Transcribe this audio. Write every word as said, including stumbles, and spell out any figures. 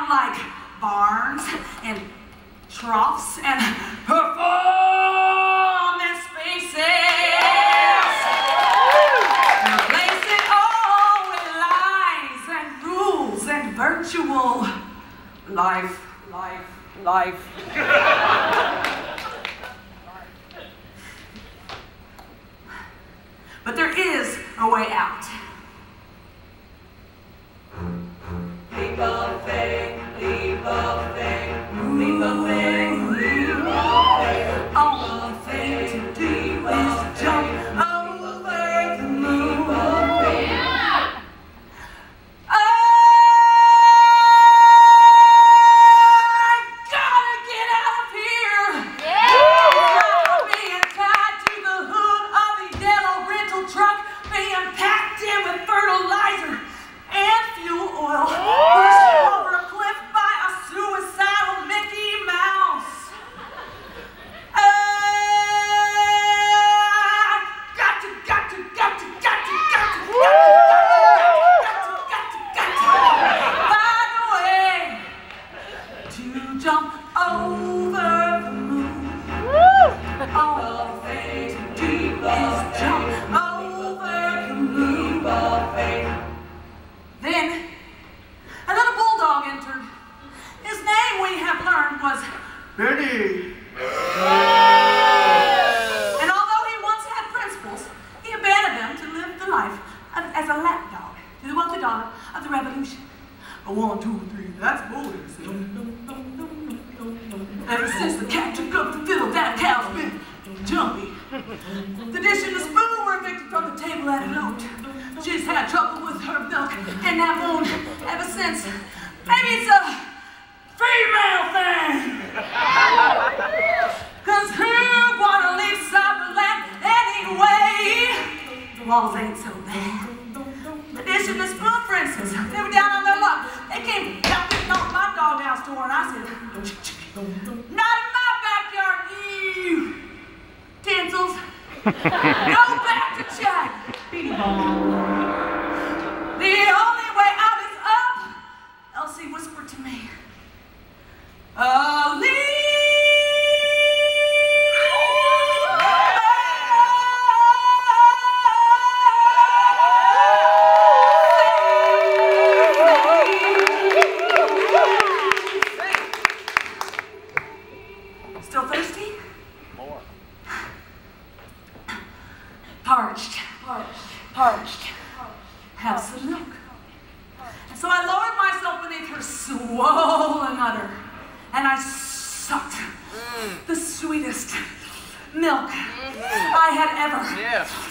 like barns and troughs and performance spaces. Replace it all with lies and rules and virtual life, life, life. But there is a way out. Leap of faith, leap of faith, leap of faith, leap of faith. All the faith to do is to jump over the moon. I gotta get out of here. I'm being tied to the hood of the yellow rental truck, being packed in with fertilizer and fuel oil, pushed over a cliff by a suicidal Mickey Mouse. I got to, got to, got to, got to, got to, got to, got to, got to, got to, find a way to jump over the moon. All they do is jump over the moon. Then a little bulldog entered. His name, we have learned, was Benny. And although he once had principles, he abandoned them to live the life of, as a lapdog to the wealthy daughter of the revolution. A one, two, three, that's bully. Ever since the cat took up the fiddle, that cow's been jumpy. The dish and the spoon were evicted from the table at a note. She's had trouble with her milk and that wound ever since. Maybe it's a female thing. Cause who wanna leave Cyberland anyway? The walls ain't so bad. The dish and the spoon, for instance, they were down on their luck. They came knocking on my doghouse door and I said, not in my backyard, you tinsels. Go back to Jack. The only way out is up, Elsie whispered to me. A leap. Still thirsty? More. Parched, parched, parched. Have some milk. And so I lowered myself beneath her swollen udder, and I sucked the sweetest milk I had ever Yeah.